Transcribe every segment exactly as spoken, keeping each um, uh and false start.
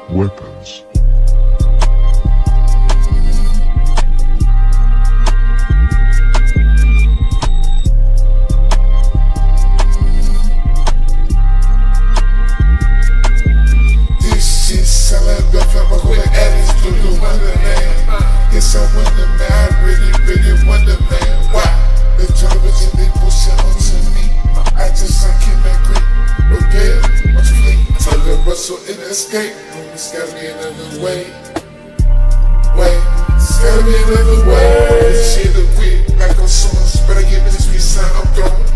weapons. This shit sound like the flapper with the addicts to the wonderland. Yes, I wonder, man, I really, really wonder, man, why the television they push it onto me. I just I can't agree. Prepare, what's flee? Tell the Russell in escape. It's gotta be another way. Way, it's gotta be another way. This shit a quick, like on songs, but I give me this piece sign I'm throwing.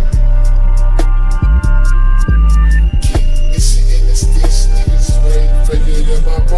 Keep missing in this, these niggas way. Faded in my bone.